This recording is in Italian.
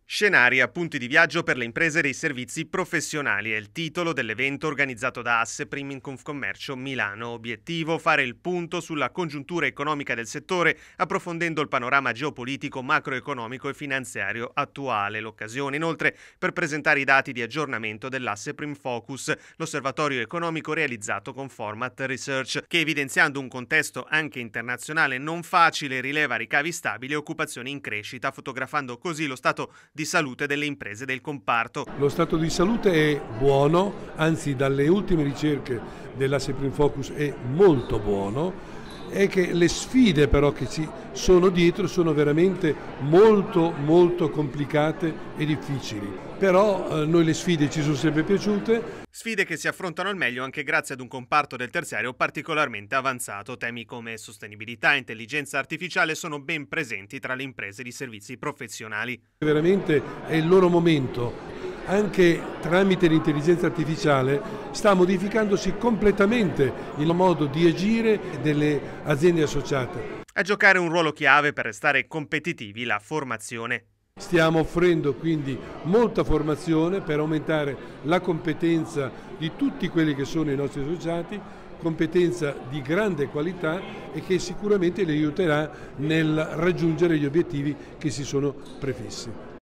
Scenari a punti di viaggio per le imprese dei servizi professionali è il titolo dell'evento organizzato da Asseprim in Confcommercio Milano. Obiettivo: fare il punto sulla congiuntura economica del settore, approfondendo il panorama geopolitico, macroeconomico e finanziario attuale. L'occasione inoltre per presentare i dati di aggiornamento dell'Asseprim Focus, l'osservatorio economico realizzato con Format Research, che evidenziando un contesto anche internazionale non facile rileva ricavi stabili e occupazione in crescita, fotografando così lo stato di salute delle imprese del comparto. Lo stato di salute è buono, anzi dalle ultime ricerche dell'Asseprim Focus è molto buono, e che le sfide però che ci sono dietro sono veramente molto complicate e difficili. Però noi le sfide ci sono sempre piaciute. Sfide che si affrontano al meglio anche grazie ad un comparto del terziario particolarmente avanzato. Temi come sostenibilità e intelligenza artificiale sono ben presenti tra le imprese di servizi professionali. Veramente è il loro momento. Anche tramite l'intelligenza artificiale sta modificandosi completamente il modo di agire delle aziende associate. A giocare un ruolo chiave per restare competitivi la formazione. Stiamo offrendo quindi molta formazione per aumentare la competenza di tutti quelli che sono i nostri associati, competenza di grande qualità e che sicuramente li aiuterà nel raggiungere gli obiettivi che si sono prefissi.